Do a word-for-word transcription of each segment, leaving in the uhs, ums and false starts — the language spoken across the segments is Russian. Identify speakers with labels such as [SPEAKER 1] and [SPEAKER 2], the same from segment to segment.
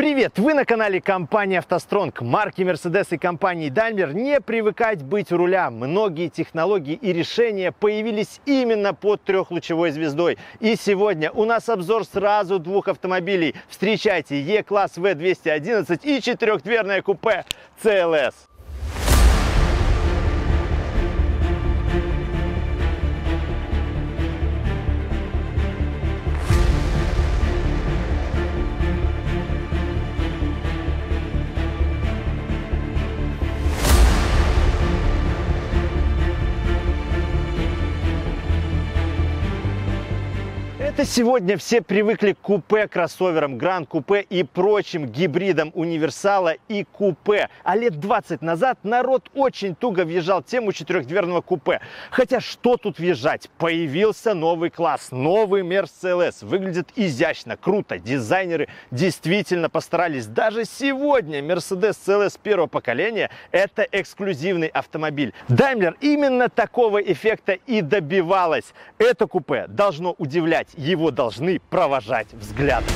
[SPEAKER 1] Привет! Вы на канале компании «АвтоСтронг». Марки Mercedes и компании Daimler не привыкать быть у руля. Многие технологии и решения появились именно под трехлучевой звездой. И сегодня у нас обзор сразу двух автомобилей. Встречайте E-класс вэ двести одиннадцать и четырехдверное купе си эл эс. Это сегодня все привыкли к купе-кроссоверам, гранд-купе и прочим гибридам универсала и купе. А лет двадцать назад народ очень туго въезжал в тему четырехдверного купе. Хотя что тут въезжать? Появился новый класс, новый Mercedes си эл эс. Выглядит изящно, круто. Дизайнеры действительно постарались. Даже сегодня Mercedes си эл эс первого поколения – это эксклюзивный автомобиль. Daimler именно такого эффекта и добивалась. Это купе должно удивлять. Его должны провожать взглядом.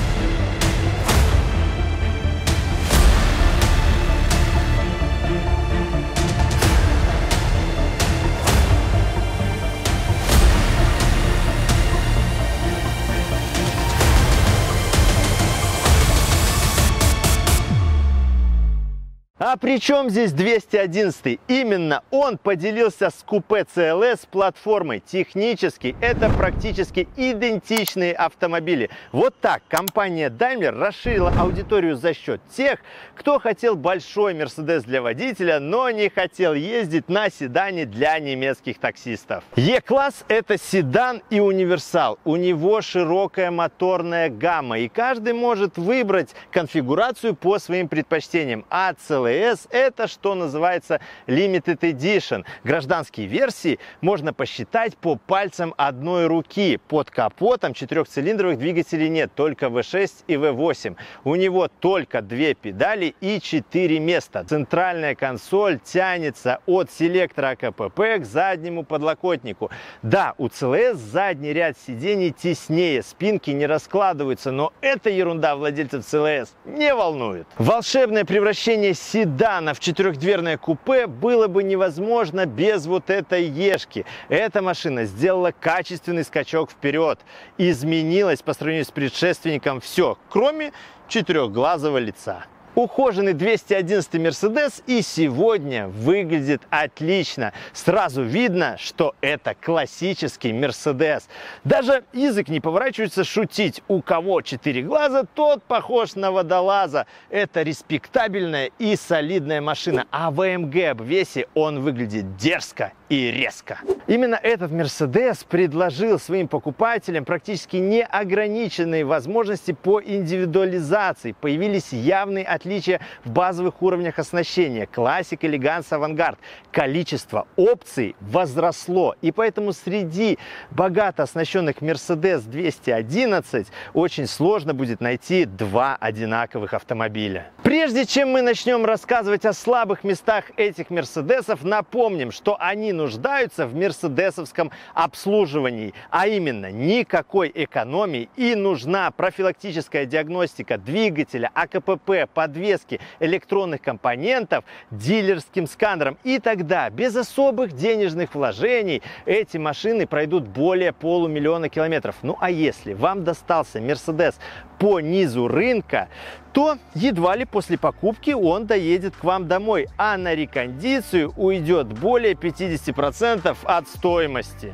[SPEAKER 1] А при чем здесь двести одиннадцать? Именно он поделился с купе си эл эс платформой. Технически это практически идентичные автомобили. Вот так компания Daimler расширила аудиторию за счет тех, кто хотел большой Mercedes для водителя, но не хотел ездить на седане для немецких таксистов. E-класс – это седан и универсал. У него широкая моторная гамма, и каждый может выбрать конфигурацию по своим предпочтениям. А си эл эс это, что называется, Limited Edition. Гражданские версии можно посчитать по пальцам одной руки. Под капотом четырехцилиндровых двигателей нет, только вэ шесть и вэ восемь. У него только две педали и четыре места. Центральная консоль тянется от селектора а ка пэ пэ к заднему подлокотнику. Да, у си эл эс задний ряд сидений теснее, спинки не раскладываются, но эта ерунда владельцев си эл эс не волнует. Волшебное превращение седана в четырехдверное купе было бы невозможно без вот этой ешки. Эта машина сделала качественный скачок вперед. Изменилось по сравнению с предшественником все, кроме четырехглазого лица. Ухоженный двести одиннадцатый Mercedes и сегодня выглядит отлично. Сразу видно, что это классический Mercedes. Даже язык не поворачивается шутить. У кого четыре глаза, тот похож на водолаза. Это респектабельная и солидная машина. А в а эм гэ обвесе он выглядит дерзко и резко. Именно этот Mercedes предложил своим покупателям практически неограниченные возможности по индивидуализации. Появились явные отличия в базовых уровнях оснащения. Классик, элеганс, авангард. Количество опций возросло. И поэтому среди богато оснащенных Mercedes двести одиннадцать очень сложно будет найти два одинаковых автомобиля. Прежде чем мы начнем рассказывать о слабых местах этих Мерседесов, напомним, что они нуждаются в мерседесовском обслуживании, а именно никакой экономии, и нужна профилактическая диагностика двигателя, а ка пэ пэ, подвески, электронных компонентов дилерским сканером. И тогда без особых денежных вложений эти машины пройдут более полумиллиона километров. Ну а если вам достался Mercedes по низу рынка, то едва ли после покупки он доедет к вам домой, а на рекондицию уйдет более пятидесяти процентов от стоимости.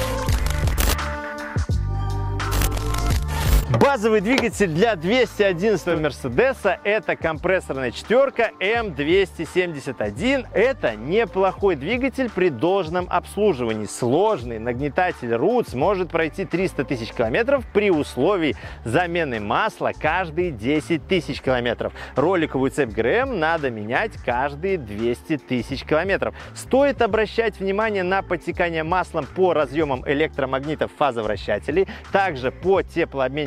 [SPEAKER 1] Базовый двигатель для двести одиннадцатого Мерседеса – это компрессорная четверка эм двести семьдесят один. Это неплохой двигатель при должном обслуживании. Сложный нагнетатель рутс может пройти триста тысяч километров при условии замены масла каждые десять тысяч километров. Роликовую цепь гэ эр эм надо менять каждые двести тысяч километров. Стоит обращать внимание на подтекание маслом по разъемам электромагнитов фазовращателей, также по теплообменнику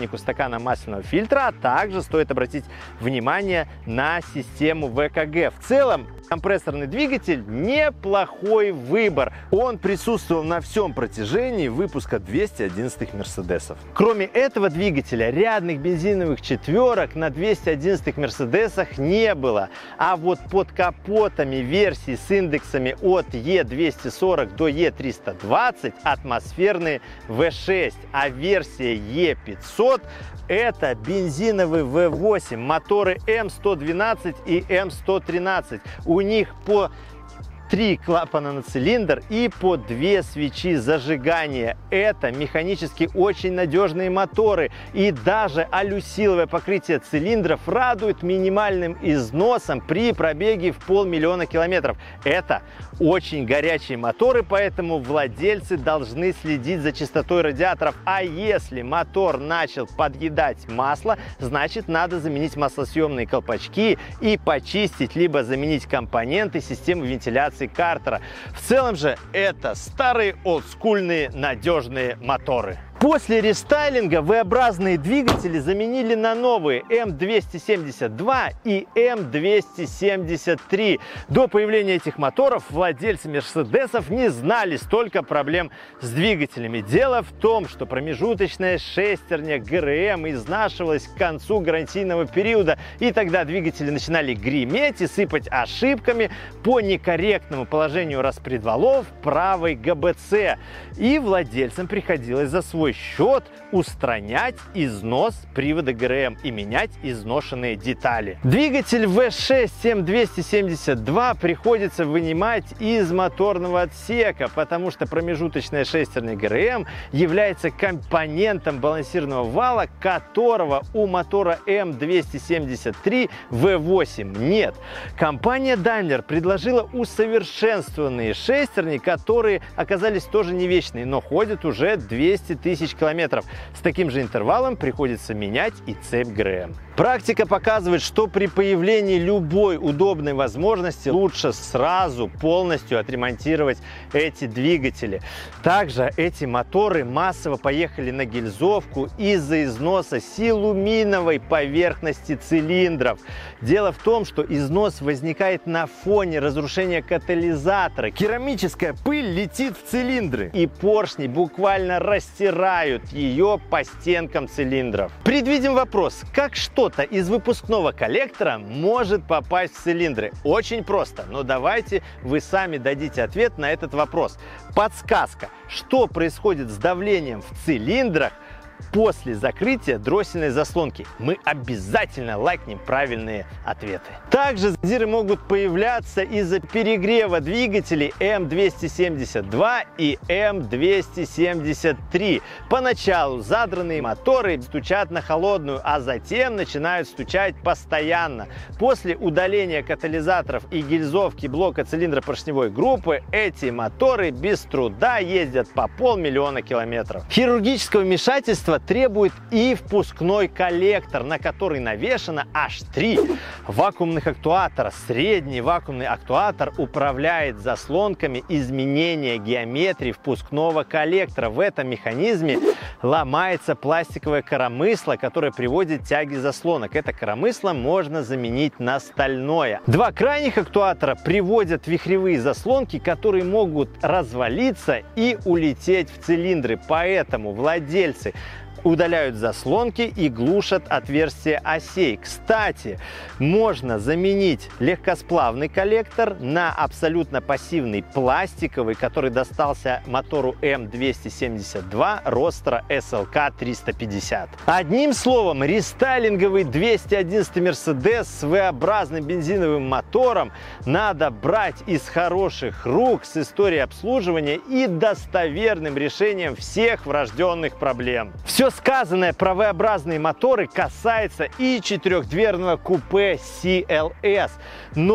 [SPEAKER 1] динамику стакана масляного фильтра, а также стоит обратить внимание на систему вэ ка гэ. В целом, компрессорный двигатель неплохой выбор. Он присутствовал на всем протяжении выпуска двухсот одиннадцатых Мерседесов. Кроме этого двигателя, рядных бензиновых четверок на двухсот одиннадцатых Мерседесах не было. А вот под капотами версий с индексами от е двести сорок до е триста двадцать атмосферные вэ шесть, а версия е пятьсот это бензиновый вэ восемь, моторы эм сто двенадцать и эм сто тринадцать. У них по три клапана на цилиндр и по две свечи зажигания. Это механически очень надежные моторы, и даже алюсиловое покрытие цилиндров радует минимальным износом при пробеге в полмиллиона километров. Это очень горячие моторы, поэтому владельцы должны следить за чистотой радиаторов. А если мотор начал подъедать масло, значит надо заменить маслосъемные колпачки и почистить, либо заменить компоненты системы вентиляции картера. В целом же это старые олдскульные надежные моторы. После рестайлинга вэ-образные двигатели заменили на новые эм двести семьдесят два и эм двести семьдесят три. До появления этих моторов владельцы Мерседесов не знали столько проблем с двигателями. Дело в том, что промежуточная шестерня гэ эр эм изнашивалась к концу гарантийного периода, и тогда двигатели начинали греметь и сыпать ошибками по некорректному положению распредвалов правой гэ бэ цэ. И владельцам приходилось за свой счет устранять износ привода гэ эр эм и менять изношенные детали. Двигатель вэ шесть эм двести семьдесят два приходится вынимать из моторного отсека, потому что промежуточная шестерня гэ эр эм является компонентом балансирного вала, которого у мотора эм двести семьдесят три вэ восемь нет. Компания Daimler предложила усовершенствованные шестерни, которые оказались тоже не вечные, но ходят уже двести тысяч километров. С таким же интервалом приходится менять и цепь гэ эр эм. Практика показывает, что при появлении любой удобной возможности лучше сразу полностью отремонтировать эти двигатели. Также эти моторы массово поехали на гильзовку из-за износа силуминовой поверхности цилиндров. Дело в том, что износ возникает на фоне разрушения катализатора. Керамическая пыль летит в цилиндры, и поршни буквально растирают ее по стенкам цилиндров. Предвидим вопрос, как что-то из выпускного коллектора может попасть в цилиндры. Очень просто, но давайте вы сами дадите ответ на этот вопрос. Подсказка: что происходит с давлением в цилиндрах после закрытия дроссельной заслонки? Мы обязательно лайкнем правильные ответы. Также задиры могут появляться из-за перегрева двигателей эм двести семьдесят два и эм двести семьдесят три. Поначалу задранные моторы стучат на холодную, а затем начинают стучать постоянно. После удаления катализаторов и гильзовки блока цилиндропоршневой группы эти моторы без труда ездят по полмиллиона километров. Хирургического вмешательства требует и впускной коллектор, на который навешано аж три вакуумных актуатора. Средний вакуумный актуатор управляет заслонками изменения геометрии впускного коллектора. В этом механизме ломается пластиковое коромысло, которое приводит к тяге заслонок. Это коромысло можно заменить на стальное. Два крайних актуатора приводят вихревые заслонки, которые могут развалиться и улететь в цилиндры. Поэтому владельцы удаляют заслонки и глушат отверстия осей. Кстати, можно заменить легкосплавный коллектор на абсолютно пассивный пластиковый, который достался мотору эм двести семьдесят два ростера эс эл ка триста пятьдесят. Одним словом, рестайлинговый двести одиннадцатый Мерседес с вэ-образным бензиновым мотором надо брать из хороших рук, с историей обслуживания и достоверным решением всех врожденных проблем. Все сказанное про вэ-образные моторы касается и четырехдверного купе си эл эс, но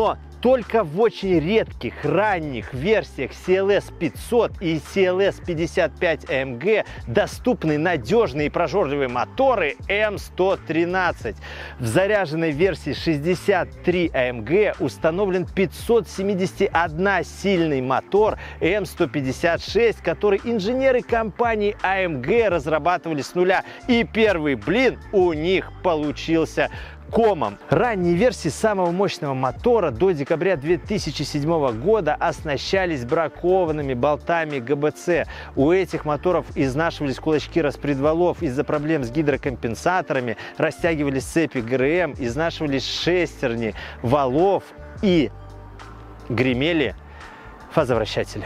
[SPEAKER 1] только в очень редких ранних версиях си эл эс пятьсот и си эл эс пятьдесят пять эй эм джи доступны надежные и прожорливые моторы эм сто тринадцать. В заряженной версии шестьдесят три эй эм джи установлен пятьсот семьдесят один сильный мотор эм сто пятьдесят шесть, который инженеры компании эй эм джи разрабатывали с нуля. И первый блин у них получился комом. Ранние версии самого мощного мотора до декабря две тысячи седьмого года оснащались бракованными болтами гэ бэ цэ. У этих моторов изнашивались кулачки распредвалов из-за проблем с гидрокомпенсаторами, растягивались цепи гэ эр эм, изнашивались шестерни валов и гремели фазовращатели.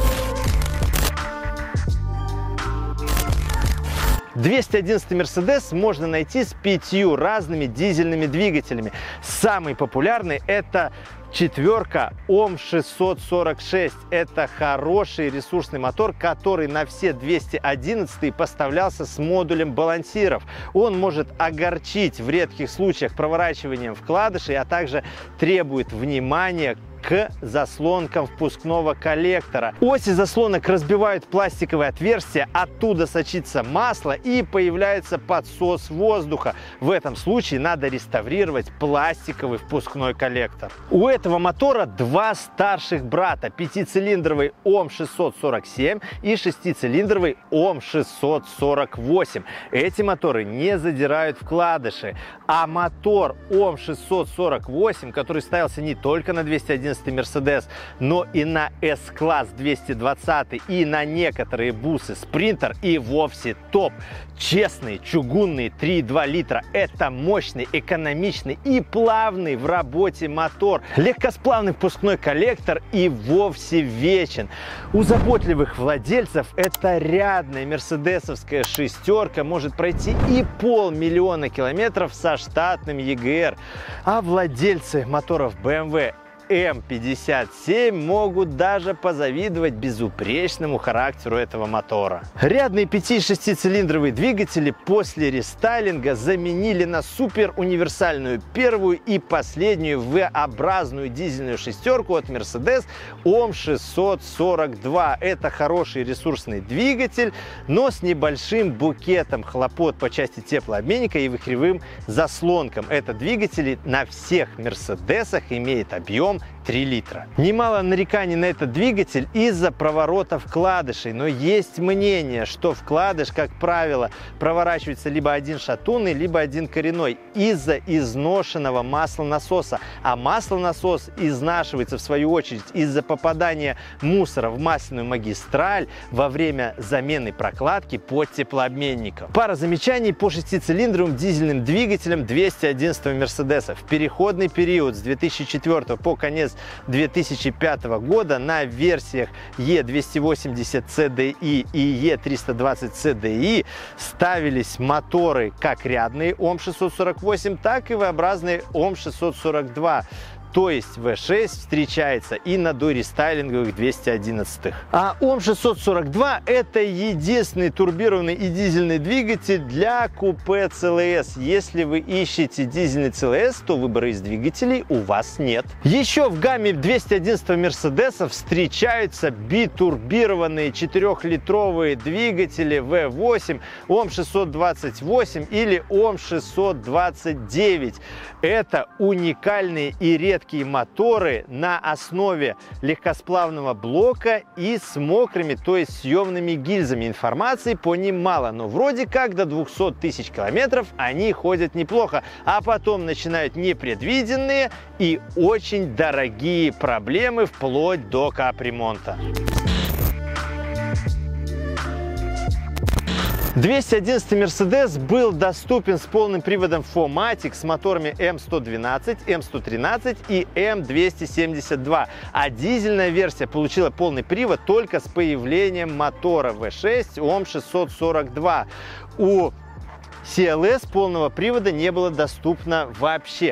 [SPEAKER 1] двести одиннадцатый Mercedes можно найти с пятью разными дизельными двигателями. Самый популярный — это четверка ом шестьсот сорок шесть. Это хороший ресурсный мотор, который на все двести одиннадцатые поставлялся с модулем балансиров. Он может огорчить в редких случаях проворачиванием вкладышей, а также требует внимания к заслонкам впускного коллектора. Оси заслонок разбивают пластиковые отверстия, оттуда сочится масло и появляется подсос воздуха. В этом случае надо реставрировать пластиковый впускной коллектор. У этого мотора два старших брата: пятицилиндровый ом шестьсот сорок семь и шестицилиндровый ом шестьсот сорок восемь. Эти моторы не задирают вкладыши, а мотор ом шестьсот сорок восемь, который ставился не только на двести одиннадцатый Mercedes, но и на эс-класс двести двадцать и на некоторые бусы Sprinter, и вовсе топ. Честные чугунные три и два литра. Это мощный, экономичный и плавный в работе мотор. Легкосплавный впускной коллектор и вовсе вечен. У заботливых владельцев эта рядная мерседесовская шестерка может пройти и полмиллиона километров со штатным и гэ эр. А владельцы моторов бэ эм вэ эм пятьдесят семь могут даже позавидовать безупречному характеру этого мотора. Рядные пяти- и шестицилиндровые двигатели после рестайлинга заменили на супер универсальную первую и последнюю вэ-образную дизельную шестерку от Mercedes ом шестьсот сорок два. Это хороший ресурсный двигатель, но с небольшим букетом хлопот по части теплообменника и вихревым заслонкам. Это двигатель на всех Мерседесах имеет объем три литра. Немало нареканий на этот двигатель из-за проворота вкладышей, но есть мнение, что вкладыш, как правило, проворачивается либо один шатунный, либо один коренной из-за изношенного маслонасоса, а маслонасос изнашивается в свою очередь из-за попадания мусора в масляную магистраль во время замены прокладки под теплообменником. Пара замечаний по шестицилиндровым дизельным двигателям двести одиннадцатого Мерседеса. В переходный период с две тысячи четвёртого по конец две тысячи пятого года на версиях е двести восемьдесят цэ дэ и и е триста двадцать цэ дэ и ставились моторы как рядные ом шестьсот сорок восемь, так и вэ-образные ом шестьсот сорок два. То есть вэ шесть встречается и на дорестайлинговых двести одиннадцатых. А ом шестьсот сорок два — это единственный турбированный и дизельный двигатель для купе цэ эл эс. Если вы ищете дизельный цэ эл эс, то выбора из двигателей у вас нет. Еще в гамме двести одиннадцатого Мерседеса встречаются битурбированные четырехлитровые двигатели вэ восемь, ом шестьсот двадцать восемь или ом шестьсот двадцать девять. Это уникальные и редкие моторы на основе легкосплавного блока и с мокрыми, то есть съемными гильзами. Информации по ним мало, но вроде как до двухсот тысяч километров они ходят неплохо, а потом начинают непредвиденные и очень дорогие проблемы вплоть до капремонта. двести одиннадцатый Mercedes был доступен с полным приводом фор матик с моторами эм сто двенадцать, эм сто тринадцать и эм двести семьдесят два, а дизельная версия получила полный привод только с появлением мотора вэ шесть ом шестьсот сорок два. У си эл эс полного привода не было доступно вообще.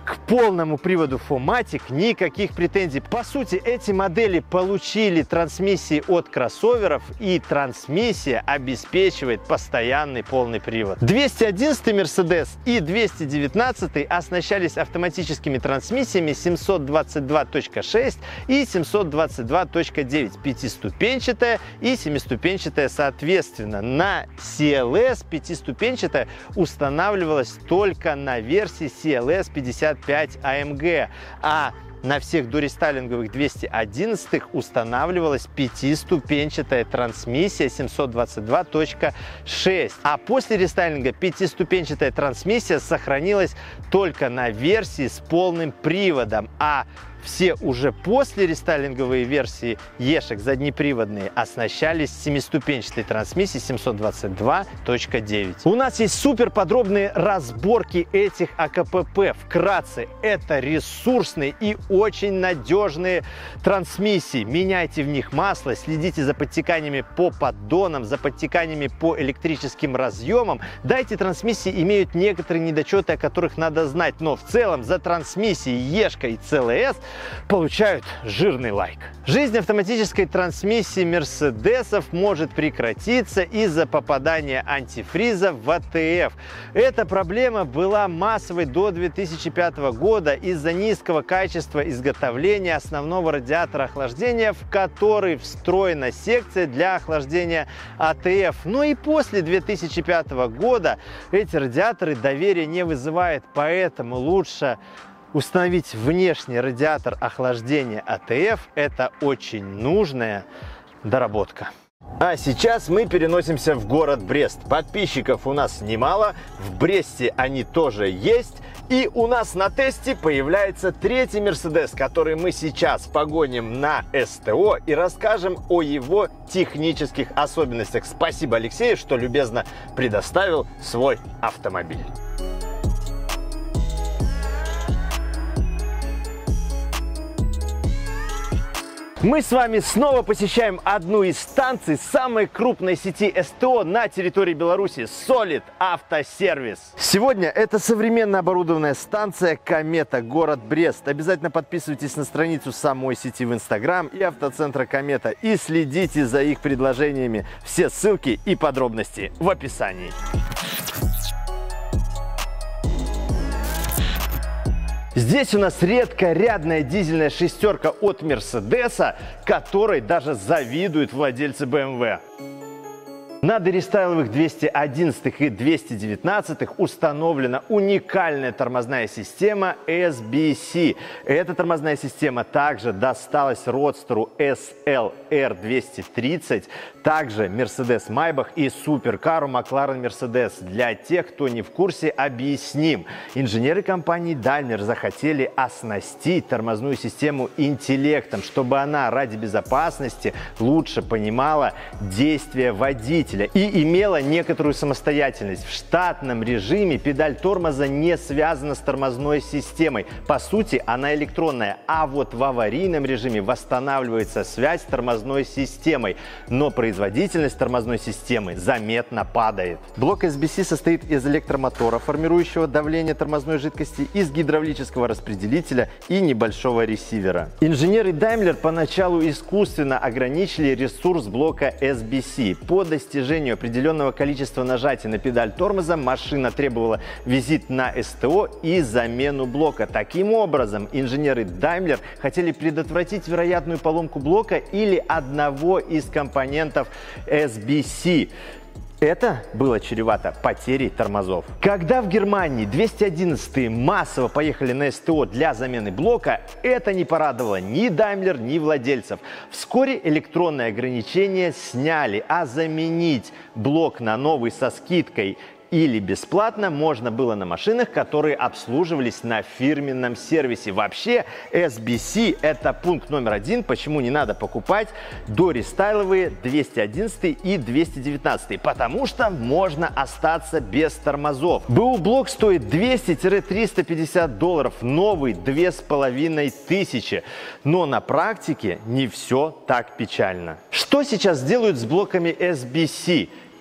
[SPEAKER 1] К полному приводу фоматик никаких претензий. По сути, эти модели получили трансмиссии от кроссоверов, и трансмиссия обеспечивает постоянный полный привод. двести одиннадцатый Mercedes и двести девятнадцатый оснащались автоматическими трансмиссиями семьсот двадцать два точка шесть и семьсот двадцать два точка девять, пятиступенчатая и семиступенчатая соответственно. На си эл эс пятиступенчатая устанавливалась только на версии си эл эс пятьдесят пять а эм джи, а на всех дорестайлинговых двести одиннадцатых устанавливалась пятиступенчатая трансмиссия семьсот двадцать два точка шесть. А после рестайлинга пятиступенчатая трансмиссия сохранилась только на версии с полным приводом, а все уже после рестайлинговые версии ешек заднеприводные оснащались семиступенчатой трансмиссией семьсот двадцать два точка девять. У нас есть супер подробные разборки этих а ка пэ пэ. Вкратце, это ресурсные и очень надежные трансмиссии. Меняйте в них масло, следите за подтеканиями по поддонам, за подтеканиями по электрическим разъемам. Да, эти трансмиссии имеют некоторые недочеты, о которых надо знать, но в целом за трансмиссией ешка и цэ эл эс получают жирный лайк. Жизнь автоматической трансмиссии мерседесов может прекратиться из-за попадания антифриза в а тэ эф. Эта проблема была массовой до две тысячи пятого года из-за низкого качества изготовления основного радиатора охлаждения, в который встроена секция для охлаждения а тэ эф. Но и после две тысячи пятого года эти радиаторы доверия не вызывают, поэтому лучше установить внешний радиатор охлаждения а тэ эф. Это очень нужная доработка. А сейчас мы переносимся в город Брест. Подписчиков у нас немало, в Бресте они тоже есть. И у нас на тесте появляется третий Mercedes, который мы сейчас погоним на эс тэ о и расскажем о его технических особенностях. Спасибо Алексею, что любезно предоставил свой автомобиль. Мы с вами снова посещаем одну из станций самой крупной сети эс тэ о на территории Беларуси – Solid Автосервис. Сегодня это современно оборудованная станция Комета, город Брест. Обязательно подписывайтесь на страницу самой сети в Инстаграм и автоцентра Комета и следите за их предложениями. Все ссылки и подробности в описании. Здесь у нас редкорядная дизельная шестерка от Мерседеса, которой даже завидуют владельцы бэ эм вэ. На дорестайловых двухсот одиннадцатых и двухсот девятнадцатых установлена уникальная тормозная система эс би си. Эта тормозная система также досталась родстеру эс эл эр двести тридцать, также Mercedes Maybach и суперкару McLaren Mercedes. Для тех, кто не в курсе, объясним. Инженеры компании Daimler захотели оснастить тормозную систему интеллектом, чтобы она ради безопасности лучше понимала действия водителя и имела некоторую самостоятельность. В штатном режиме педаль тормоза не связана с тормозной системой. По сути, она электронная, а вот в аварийном режиме восстанавливается связь с тормозной системой. Но производительность тормозной системы заметно падает. Блок эс би си состоит из электромотора, формирующего давление тормозной жидкости, из гидравлического распределителя и небольшого ресивера. Инженеры Daimler поначалу искусственно ограничили ресурс блока эс би си. По достижению определенного количества нажатий на педаль тормоза машина требовала визит на эс тэ о и замену блока. Таким образом, инженеры Daimler хотели предотвратить вероятную поломку блока или одного из компонентов эс би си. Это было чревато потерей тормозов. Когда в Германии двести одиннадцатые массово поехали на эс тэ о для замены блока, это не порадовало ни Daimler, ни владельцев. Вскоре электронные ограничения сняли, а заменить блок на новый со скидкой или бесплатно можно было на машинах, которые обслуживались на фирменном сервисе. Вообще, эс би си – это пункт номер один, почему не надо покупать дорестайловые двести одиннадцатый и двести девятнадцатый, потому что можно остаться без тормозов. БУ-блок стоит двести — триста пятьдесят долларов, новый – две с половиной тысячи. Но на практике не все так печально. Что сейчас делают с блоками эс би си?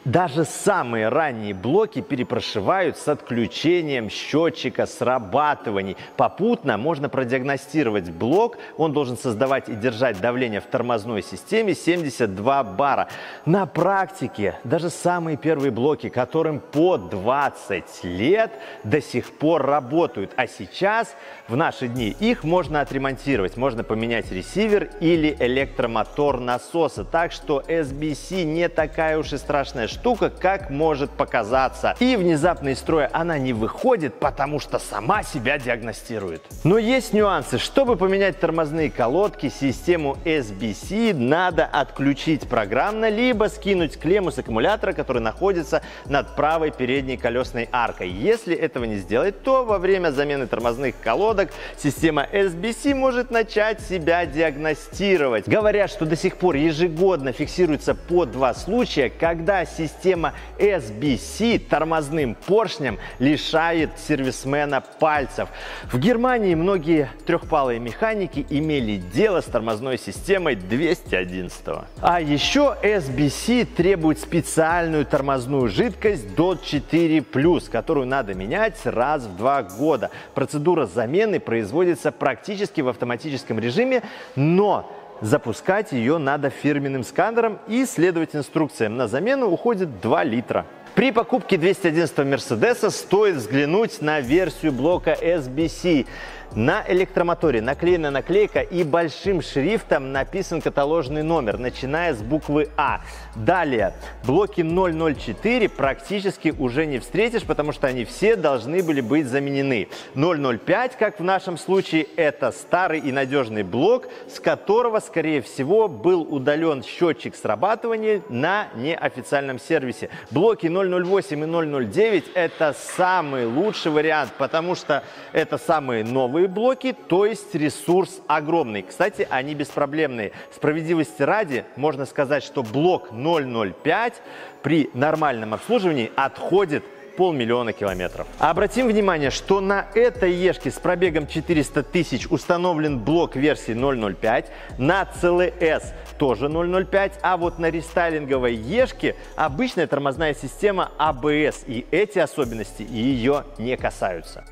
[SPEAKER 1] Даже самые ранние блоки перепрошивают с отключением счетчика срабатываний. Попутно можно продиагностировать блок. Он должен создавать и держать давление в тормозной системе семьдесят два бара. На практике даже самые первые блоки, которым по двадцать лет, до сих пор работают. А сейчас, в наши дни, их можно отремонтировать. Можно поменять ресивер или электромотор насоса. Так что эс би си не такая уж и страшная штука, как может показаться. И внезапно из строя она не выходит, потому что сама себя диагностирует. Но есть нюансы. Чтобы поменять тормозные колодки, систему эс би си надо отключить программно, либо скинуть клемму с аккумулятора, который находится над правой передней колесной аркой. Если этого не сделать, то во время замены тормозных колодок система эс би си может начать себя диагностировать. Говорят, что до сих пор ежегодно фиксируется по два случая, когда система эс би си тормозным поршнем лишает сервисмена пальцев. В Германии многие трехпалые механики имели дело с тормозной системой двести одиннадцать. А еще эс би си требует специальную тормозную жидкость дот четыре плюс, которую надо менять раз в два года. Процедура замены производится практически в автоматическом режиме, но запускать ее надо фирменным сканером и следовать инструкциям. На замену уходит два литра. При покупке двести одиннадцатого Мерседеса стоит взглянуть на версию блока эс би си. На электромоторе наклеена наклейка и большим шрифтом написан каталожный номер, начиная с буквы А. Далее, блоки ноль ноль четыре практически уже не встретишь, потому что они все должны были быть заменены. ноль ноль пять, как в нашем случае, это старый и надежный блок, с которого, скорее всего, был удален счетчик срабатывания на неофициальном сервисе. Блоки ноль ноль восемь и ноль ноль девять – это самый лучший вариант, потому что это самые новые блоки, то есть ресурс огромный. Кстати, они беспроблемные. Справедливости ради, можно сказать, что блок ноль ноль пять при нормальном обслуживании отходит полмиллиона километров. Обратим внимание, что на этой Ешке с пробегом четыреста тысяч установлен блок версии ноль ноль пять, на си эл эс тоже ноль ноль пять, а вот на рестайлинговой Ешке обычная тормозная система а бэ эс, и эти особенности ее не касаются.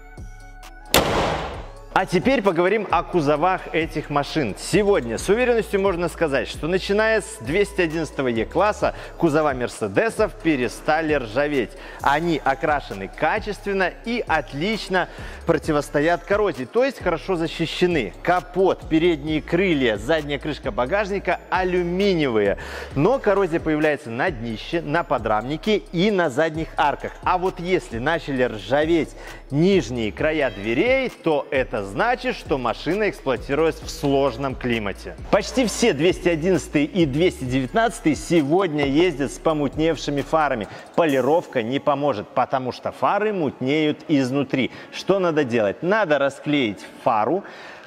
[SPEAKER 1] А теперь поговорим о кузовах этих машин. Сегодня с уверенностью можно сказать, что начиная с двести одиннадцатого Е-класса кузова Мерседесов перестали ржаветь. Они окрашены качественно и отлично противостоят коррозии, то есть хорошо защищены. Капот, передние крылья, задняя крышка багажника алюминиевые. Но коррозия появляется на днище, на подрамнике и на задних арках. А вот если начали ржаветь нижние края дверей, то это значит, что машина эксплуатировалась в сложном климате. Почти все двести одиннадцатые и двести девятнадцатые сегодня ездят с помутневшими фарами. Полировка не поможет, потому что фары мутнеют изнутри. Что надо делать? Надо расклеить фару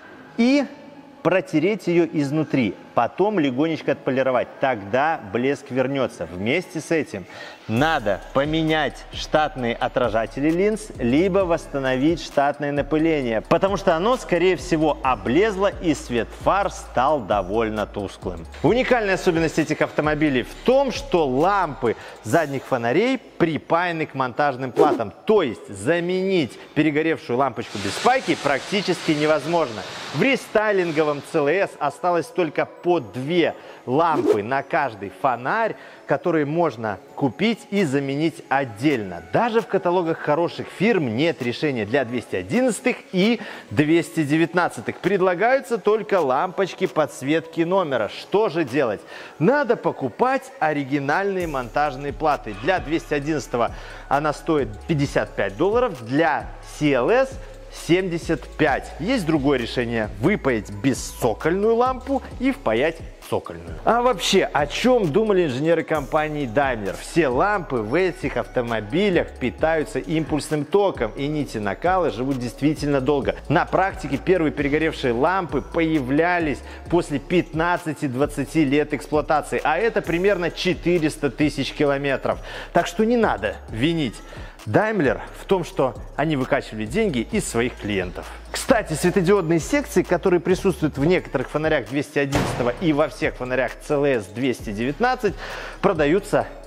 [SPEAKER 1] и протереть ее изнутри, потом легонечко отполировать, тогда блеск вернется. Вместе с этим надо поменять штатные отражатели линз, либо восстановить штатное напыление, потому что оно, скорее всего, облезло и свет фар стал довольно тусклым. Уникальная особенность этих автомобилей в том, что лампы задних фонарей припаяны к монтажным платам, то есть заменить перегоревшую лампочку без пайки практически невозможно. В рестайлинговом си эл эс осталось только по две лампы на каждый фонарь, которые можно купить и заменить отдельно. Даже в каталогах хороших фирм нет решения для двухсот одиннадцатых и двухсот девятнадцатых. Предлагаются только лампочки подсветки номера. Что же делать? Надо покупать оригинальные монтажные платы. Для двухсот одиннадцатого она стоит пятьдесят пять долларов, для си эл эс семьдесят пять. Есть другое решение – выпаять бесцокольную лампу и впаять цокольную. А вообще, о чем думали инженеры компании Daimler? Все лампы в этих автомобилях питаются импульсным током, и нити накала живут действительно долго. На практике первые перегоревшие лампы появлялись после пятнадцати-двадцати лет эксплуатации, а это примерно четыреста тысяч километров. Так что не надо винить Daimler в том, что они выкачивали деньги из своих клиентов. Кстати, светодиодные секции, которые присутствуют в некоторых фонарях двухсот одиннадцатого и во всех фонарях си эл эс двести девятнадцать, продаются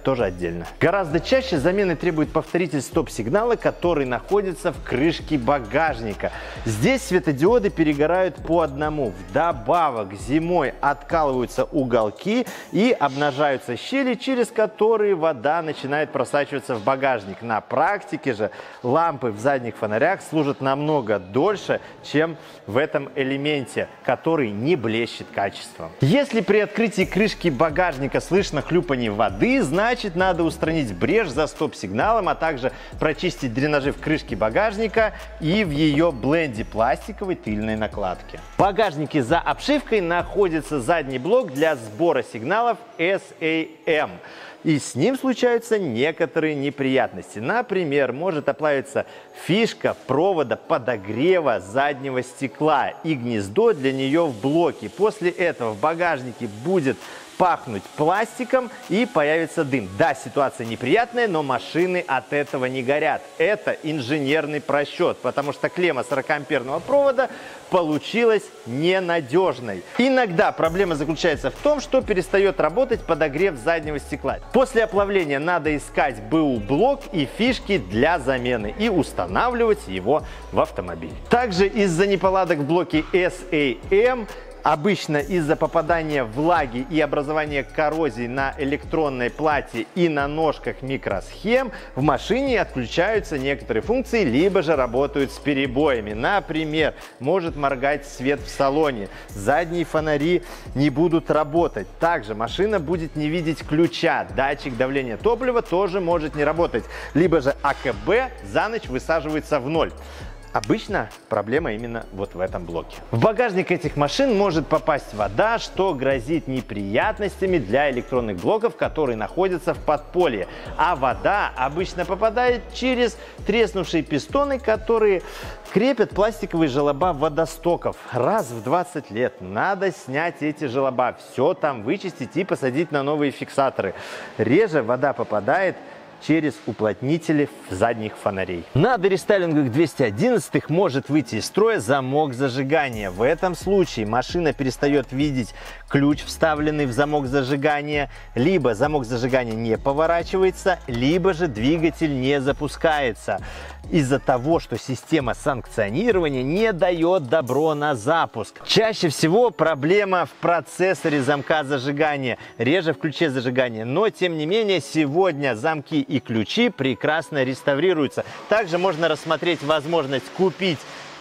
[SPEAKER 1] тоже отдельно. Гораздо чаще замены требует повторитель стоп-сигнала, который находится в крышке багажника. Здесь светодиоды перегорают по одному. Вдобавок зимой откалываются уголки и обнажаются щели, через которые вода начинает просачиваться в багажник. На практике же лампы в задних фонарях служат намного дольше, чем в этом элементе, который не блещет качеством. Если при открытии крышки багажника слышно хлюпанье воды, значит надо устранить брешь за стоп-сигналом, а также прочистить дренажи в крышке багажника и в ее бленде пластиковой тыльной накладки. В багажнике за обшивкой находится задний блок для сбора сигналов эс эй эм. И с ним случаются некоторые неприятности. Например, может оплавиться фишка провода подогрева заднего стекла и гнездо для нее в блоке. После этого в багажнике будет пахнуть пластиком и появится дым. Да, ситуация неприятная, но машины от этого не горят. Это инженерный просчет, потому что клемма сорокаамперного провода получилась ненадежной. Иногда проблема заключается в том, что перестает работать подогрев заднего стекла. После оплавления надо искать БУ-блок и фишки для замены и устанавливать его в автомобиль. Также из-за неполадок в блоке эс эй эм, обычно из-за попадания влаги и образования коррозии на электронной плате и на ножках микросхем, в машине отключаются некоторые функции, либо же работают с перебоями. Например, может моргать свет в салоне, задние фонари не будут работать. Также машина будет не видеть ключа, датчик давления топлива тоже может не работать, либо же а ка бэ за ночь высаживается в ноль. Обычно проблема именно вот в этом блоке. В багажник этих машин может попасть вода, что грозит неприятностями для электронных блоков, которые находятся в подполье. А вода обычно попадает через треснувшие пистоны, которые крепят пластиковые желоба водостоков. Раз в двадцать лет надо снять эти желоба, все там вычистить и посадить на новые фиксаторы. Реже вода попадает через уплотнители задних фонарей. На дорестайлингах двести одиннадцатых может выйти из строя замок зажигания. В этом случае машина перестает видеть ключ, вставленный в замок зажигания, либо замок зажигания не поворачивается, либо же двигатель не запускается из-за того, что система санкционирования не дает добро на запуск. Чаще всего проблема в процессоре замка зажигания, реже в ключе зажигания, но тем не менее сегодня замки и ключи прекрасно реставрируются. Также можно рассмотреть возможность купить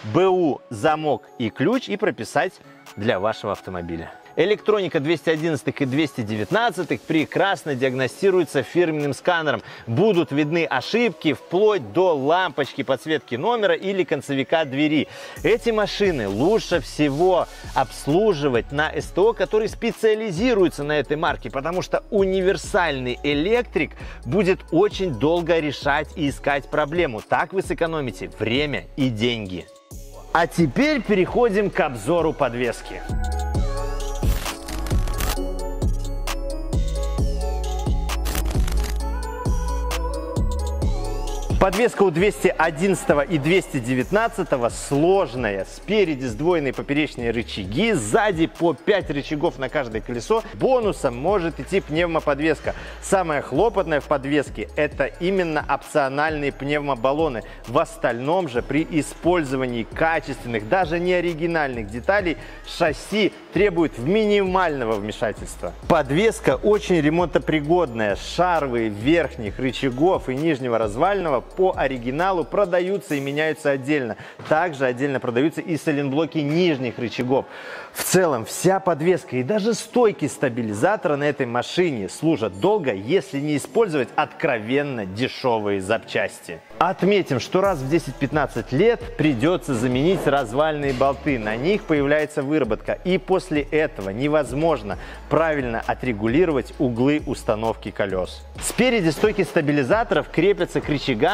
[SPEAKER 1] БУ замок и ключ и прописать для вашего автомобиля. Электроника двести одиннадцатых и двести девятнадцатых прекрасно диагностируется фирменным сканером. Будут видны ошибки вплоть до лампочки подсветки номера или концевика двери. Эти машины лучше всего обслуживать на эс тэ о, который специализируется на этой марке, потому что универсальный электрик будет очень долго решать и искать проблему. Так вы сэкономите время и деньги. А теперь переходим к обзору подвески. Подвеска у двухсот одиннадцатого и двухсот девятнадцатого сложная. Спереди сдвоенные поперечные рычаги, сзади по пять рычагов на каждое колесо. Бонусом может идти пневмоподвеска. Самое хлопотное в подвеске – это именно опциональные пневмобаллоны. В остальном же при использовании качественных, даже не оригинальных деталей шасси требует минимального вмешательства. Подвеска очень ремонтопригодная. Шаровые верхних рычагов и нижнего развального по оригиналу продаются и меняются отдельно. Также отдельно продаются и сайлентблоки нижних рычагов. В целом вся подвеска и даже стойки стабилизатора на этой машине служат долго, если не использовать откровенно дешевые запчасти. Отметим, что раз в десять-пятнадцать лет придется заменить развальные болты. На них появляется выработка, и после этого невозможно правильно отрегулировать углы установки колес. Спереди стойки стабилизаторов крепятся к рычагам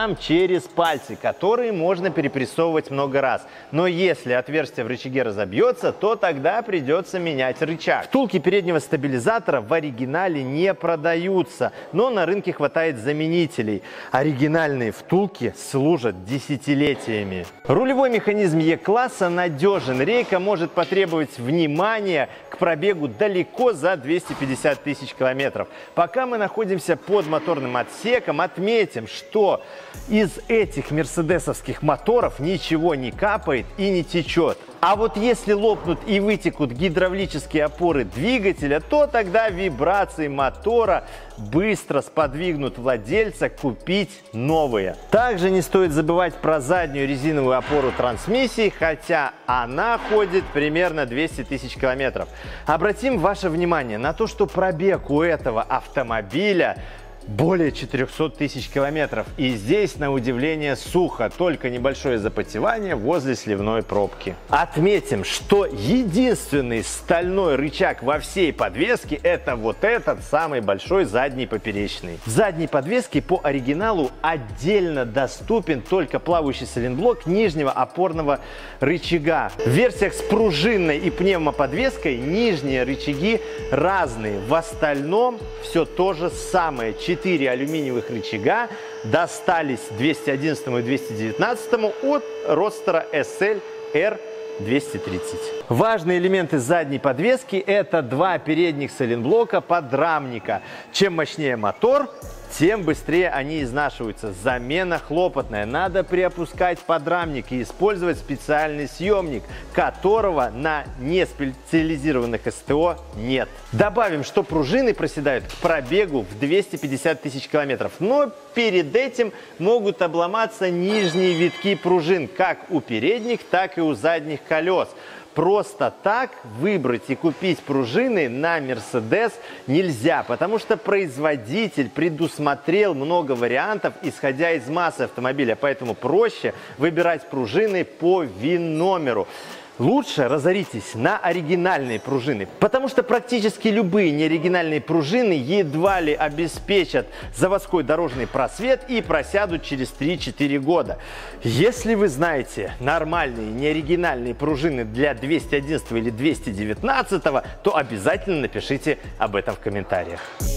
[SPEAKER 1] там через пальцы, которые можно перепрессовывать много раз. Но если отверстие в рычаге разобьется, то тогда придется менять рычаг. Втулки переднего стабилизатора в оригинале не продаются, но на рынке хватает заменителей. Оригинальные втулки служат десятилетиями. Рулевой механизм Е-класса надежен. Рейка может потребовать внимания к пробегу далеко за двести пятьдесят тысяч километров. Пока мы находимся под моторным отсеком, отметим, что из этих мерседесовских моторов ничего не капает и не течет. А вот если лопнут и вытекут гидравлические опоры двигателя, то тогда вибрации мотора быстро сподвигнут владельца купить новые. Также не стоит забывать про заднюю резиновую опору трансмиссии, хотя она ходит примерно двести тысяч километров. Обратим ваше внимание на то, что пробег у этого автомобиля более четырёхсот тысяч километров. И здесь, на удивление, сухо, только небольшое запотевание возле сливной пробки. Отметим, что единственный стальной рычаг во всей подвеске – это вот этот самый большой задний поперечный. В задней подвеске по оригиналу отдельно доступен только плавающий сайлентблок нижнего опорного рычага. В версиях с пружинной и пневмоподвеской нижние рычаги разные. В остальном все то же самое. Четыре алюминиевых рычага достались двести одиннадцатому и двести девятнадцатому от Roadster эс эль эр двести тридцать. Важные элементы задней подвески – это два передних сайлентблока подрамника. Чем мощнее мотор, тем быстрее они изнашиваются. Замена хлопотная. Надо приопускать подрамник и использовать специальный съемник, которого на неспециализированных эс тэ о нет. Добавим, что пружины проседают к пробегу в двести пятьдесят тысяч километров. Но перед этим могут обломаться нижние витки пружин, как у передних, так и у задних колес. Просто так выбрать и купить пружины на Mercedes нельзя, потому что производитель предусмотрел много вариантов, исходя из массы автомобиля, поэтому проще выбирать пружины по ВИН-номеру. Лучше разоритесь на оригинальные пружины, потому что практически любые неоригинальные пружины едва ли обеспечат заводской дорожный просвет и просядут через три-четыре года. Если вы знаете нормальные неоригинальные пружины для двести одиннадцатого или двести девятнадцатого, то обязательно напишите об этом в комментариях.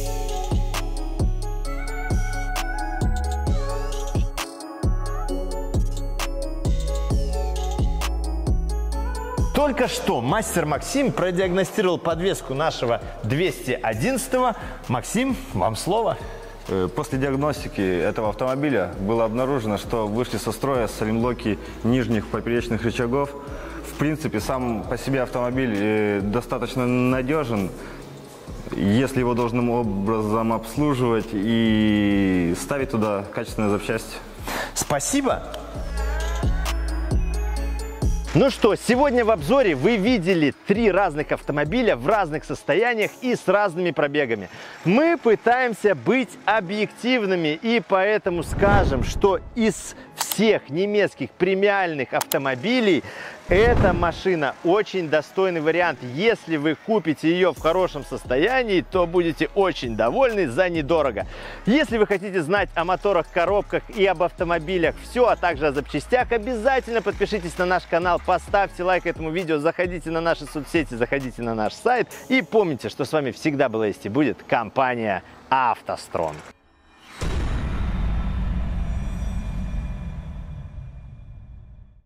[SPEAKER 1] Только что мастер Максим продиагностировал подвеску нашего двести одиннадцатого. Максим, вам слово.
[SPEAKER 2] После диагностики этого автомобиля было обнаружено, что вышли со строя сайлентблоки нижних поперечных рычагов. В принципе, сам по себе автомобиль достаточно надежен, если его должным образом обслуживать и ставить туда качественные запчасти.
[SPEAKER 1] Спасибо. Ну что, сегодня в обзоре вы видели три разных автомобиля в разных состояниях и с разными пробегами. Мы пытаемся быть объективными и поэтому скажем, что из всех немецких премиальных автомобилей эта машина очень достойный вариант. Если вы купите ее в хорошем состоянии, то будете очень довольны за недорого. Если вы хотите знать о моторах, коробках и об автомобилях все, а также о запчастях, обязательно подпишитесь на наш канал, поставьте лайк этому видео, заходите на наши соцсети, заходите на наш сайт и помните, что с вами всегда была есть и будет компания АвтоСтронг.